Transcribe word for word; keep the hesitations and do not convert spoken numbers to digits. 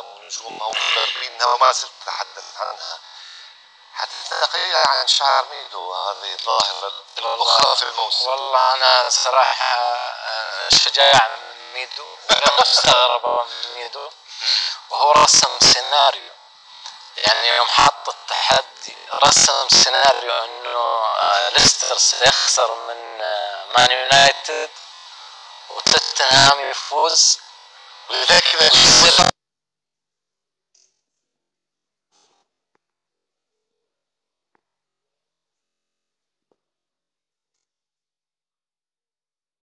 ونجومها ومدربينها وما زلت أتحدث عنها. حدثنا قليلا عن شعر ميدو، هذه الظاهرة الأخرى في الموسم. والله أنا صراحة شجاع من ميدو، غير مستغربة من ميدو، وهو رسم سيناريو. يعني يوم حط التحدي رسم سيناريو انه ليستر سيخسر من مان يونايتد وتوتنهام يفوز، ولذلك